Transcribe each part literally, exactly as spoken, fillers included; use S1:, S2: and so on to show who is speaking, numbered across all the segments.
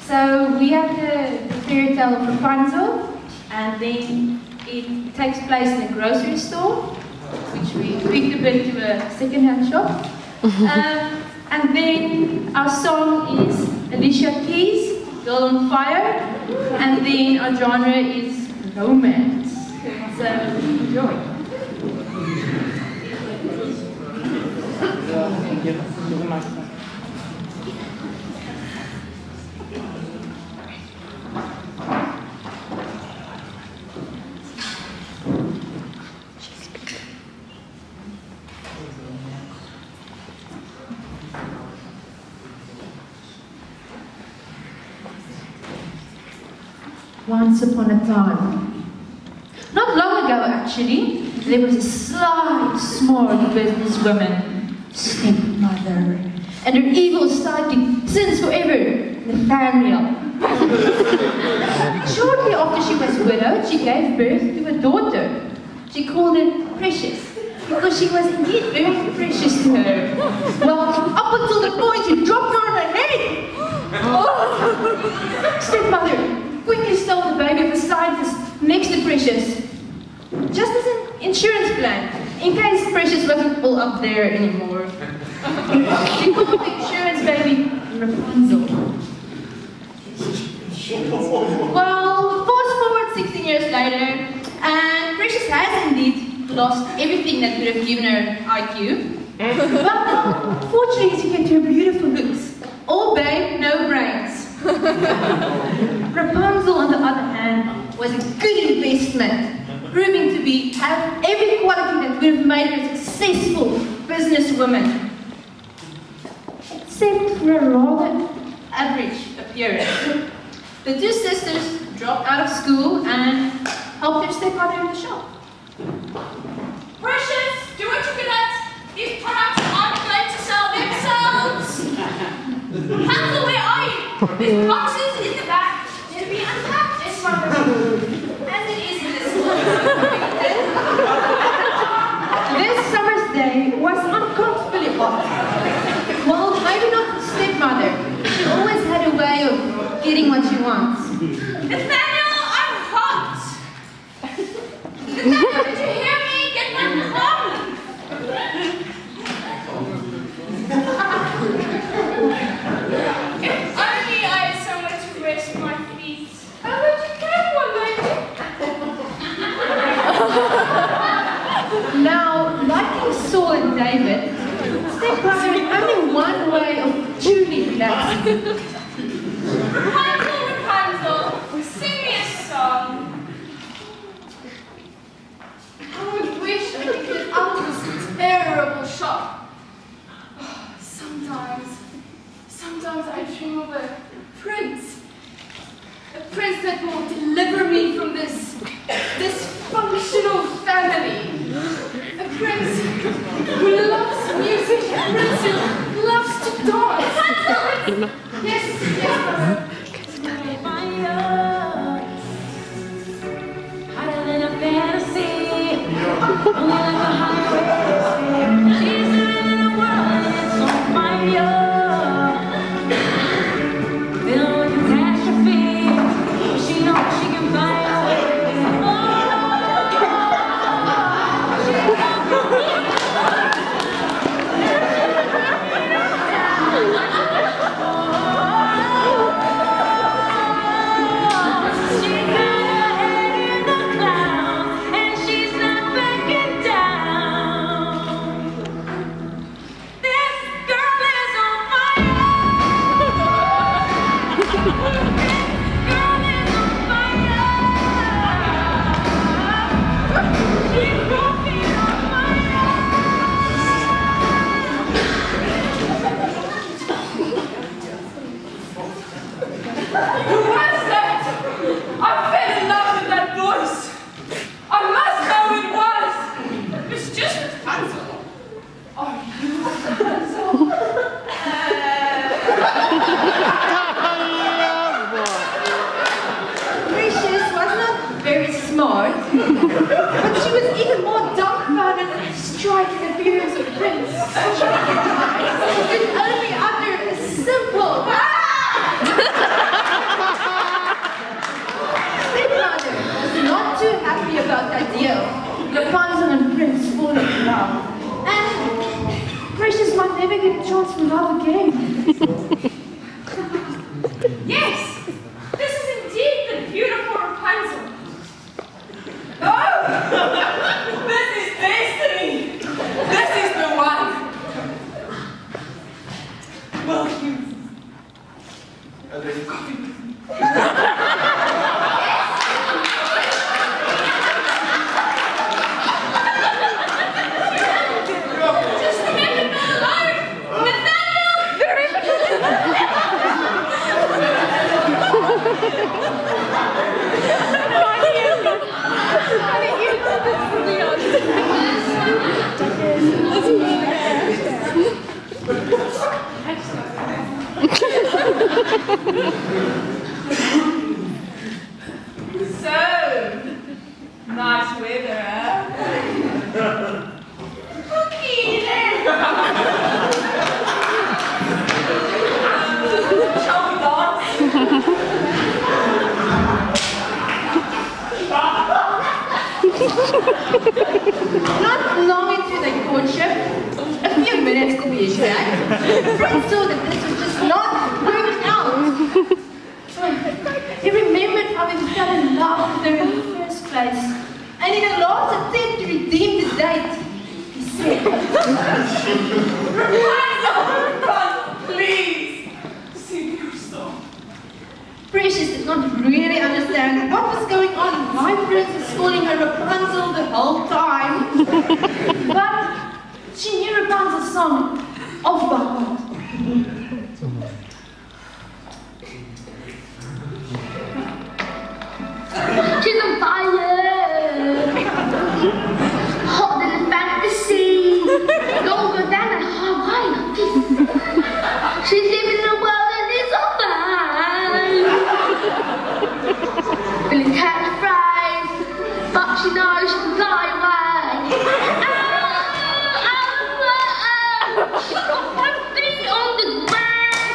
S1: So we have the, the fairy tale of Rapunzel, and then it takes place in a grocery store, which we tweaked a bit to a second-hand shop. um, and then our song is Alicia Keys, Girl on Fire, and then our genre is romance. So enjoy. Once upon a time, not long ago actually, there was a sly, smart businesswoman, stepmother, and her evil sidekick since forever, Nathaniel. Shortly after she was widowed, she gave birth to a daughter. She called her Precious, because she was indeed very precious to her. Well, up until the point she dropped her on her head. Oh. Stepmother quickly stole the baby of a scientist next to Precious, just as an insurance plan, in case Precious wasn't all up there anymore. She called the insurance baby Rapunzel. Well, fast forward sixteen years later, and Precious has indeed lost everything that would have given her I Q. But fortunately, she kept her beautiful looks. All babe, no brains. Rapunzel, on the other hand, was a good investment, proving to be have every quality that would have made her a successful businesswoman, except for a rather average appearance. The two sisters dropped out of school and helped their stepmother in the shop.
S2: Precious, do what you can at. These products aren't going to sell themselves. Rapunzel, where are you? These boxes in the back need to be unpacked. Yes, Mother. As it is in this world.
S1: This summer's day was uncomfortably hot. Well, maybe not the stepmother. She always had a way of getting what she wants.
S2: Nathaniel, I'm hot. Nathaniel, did you hear me? Get my phone. If only I had somewhere to rest my feet. I bet you can one day.
S1: Now, like Saul and David, stepmother had only one way of truly relaxing.
S2: Rapunzel, Rapunzel, sing me a song. I would wish I could get out of this terrible shop. Sometimes, sometimes I dream of a prince. A prince that will deliver me from this dysfunctional family. A prince who loves music, a prince who loves to dance. Yes, yes. Hotter than a fantasy. Only like a highway. She's living in a world and it's on fire.
S1: But she was even more dumbfounded at the striking appearance of Prince. She could only utter a simple ah! never get a chance to love again.
S2: Yes! This is indeed the beautiful Rapunzel. Oh! This is destiny! This is the one! Well, you... Are there coffee with me? Just remember me alone! Nathaniel! So, nice weather, huh? Cookie, then! Shall we dance?
S1: Not long into the courtship, a few minutes to be exact, Prince saw that this was just not working out. He remembered how he fell in love with her in the first place, and in a last attempt to redeem the date, he said,
S2: Rapunzel, please! Sing your song.
S1: Precious did not really understand what was going on and why Prince was calling her Rapunzel the whole time. But she knew Rapunzel's song off by heart.
S3: She's on fire, hotter than fantasy, longer than a Hawaiian kiss. She's living in a world that is so fine. Feeling catch fries, but she knows she can fly away. Oh, oh, oh, oh. She's got one feet on the ground.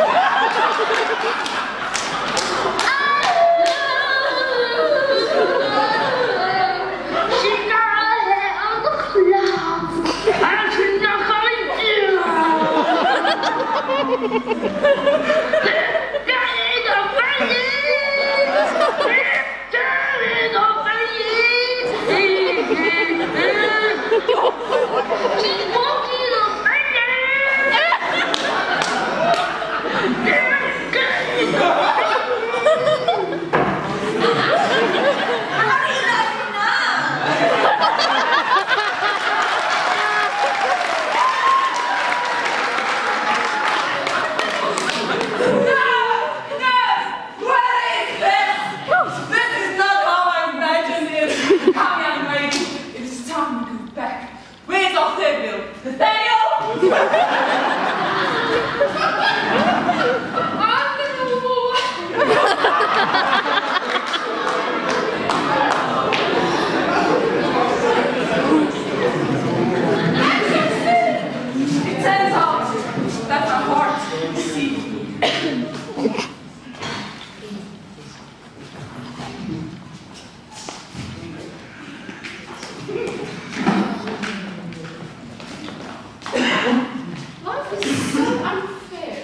S2: Life is so unfair.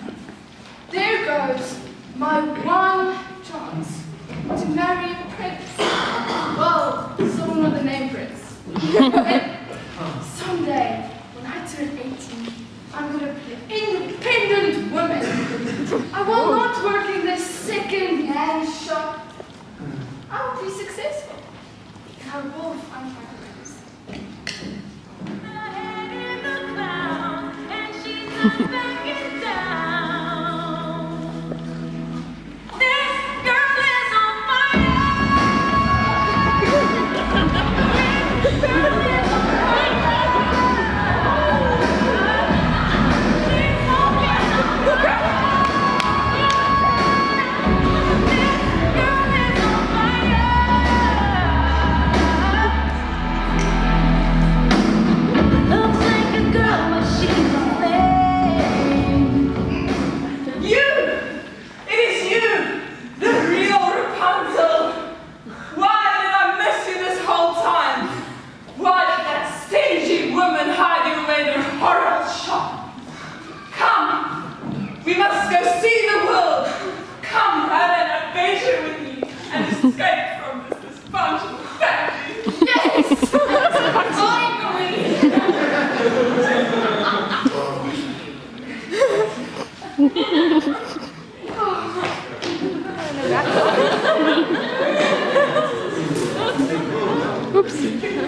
S2: There goes my one chance to marry a prince. Well, someone with the name Prince. And someday, when I turn eighteen, I'm going to be an independent woman. I will not work in this second-hand shop. I will be successful. And I will find my prince.
S3: Looks like a girl, but she's a man.
S2: escape from this dysfunctional family. Yes! Finally!
S4: Oops.